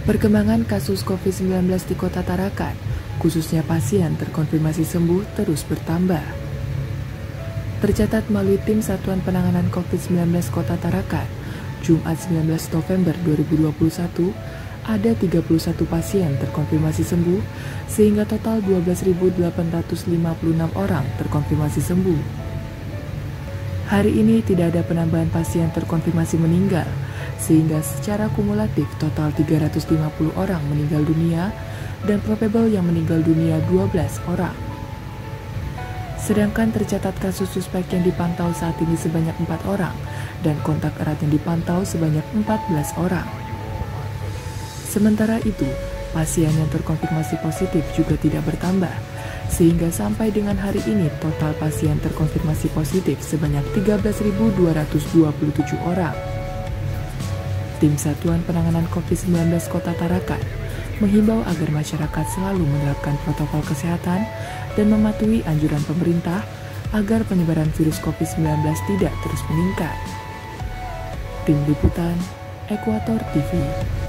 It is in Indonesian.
Perkembangan kasus COVID-19 di Kota Tarakan, khususnya pasien terkonfirmasi sembuh, terus bertambah. Tercatat melalui Tim Satuan Penanganan COVID-19 Kota Tarakan, Jumat 19 November 2021, ada 31 pasien terkonfirmasi sembuh, sehingga total 12.856 orang terkonfirmasi sembuh. Hari ini tidak ada penambahan pasien terkonfirmasi meninggal, sehingga secara kumulatif total 350 orang meninggal dunia dan probable yang meninggal dunia 12 orang. Sedangkan tercatat kasus suspek yang dipantau saat ini sebanyak 4 orang dan kontak erat yang dipantau sebanyak 14 orang. Sementara itu, pasien yang terkonfirmasi positif juga tidak bertambah, sehingga sampai dengan hari ini total pasien terkonfirmasi positif sebanyak 13.227 orang. Tim Satuan Penanganan COVID-19 Kota Tarakan menghimbau agar masyarakat selalu menerapkan protokol kesehatan dan mematuhi anjuran pemerintah agar penyebaran virus COVID-19 tidak terus meningkat. Tim Liputan, Ekuator TV.